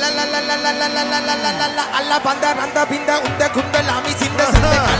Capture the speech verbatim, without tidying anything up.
alla banda randa binda unda kunda lami sinda sinde